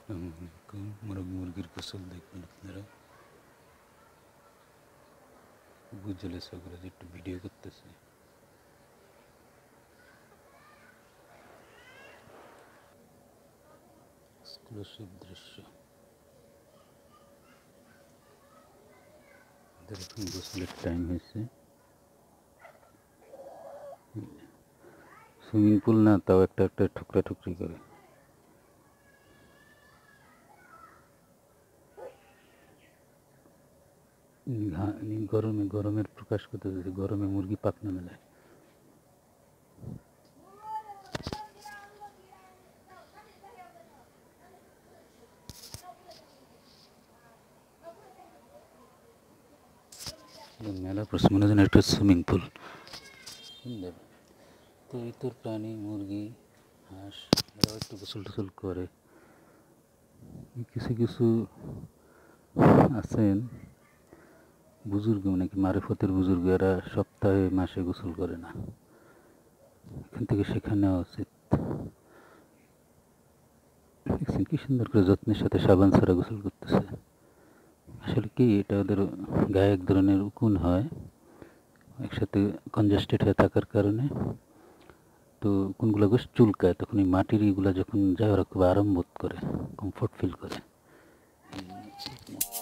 मुर्ग मुर्गिर गोसल देखবেন আপনারা বুঝলে সকলে একটু ভিডিও করতেছে এক্সক্লুসিভ দৃশ্য দেখুন গোসলের টাইম হয়েছে সুইমিং পুল না তাও একটা একটা ঠুকরা ঠুকরি করে গরমের প্রকাশ করতেছে গরমে মুরগি পাখনা মেলায় মেলা প্রশ্ন মনে হয় একটা সুইমিং পুল তো ইতর প্রাণী মুরগি হাঁস এরাও একটু গোসল টোসল করে কিছু কিছু আছেন বুজুর্গ নাকি মারেফতের বুজুর্গ এরা সপ্তাহে মাসে গোসল করে না এখান থেকে শেখা নেওয়া উচিত দেখছেন কি সুন্দর করে যত্নের সাথে সাবান ছাড়া গোসল করতেছে আসলে কি এটা ওদের গায়ে এক ধরনের উকুন হয় একসাথে কনজেস্টেড হয়ে থাকার কারণে তো কোনগুলো গোস চুলকায় তখন এই মাটির এগুলো যখন যায় ওরা খুব আরাম বোধ করে কমফোর্ট ফিল করে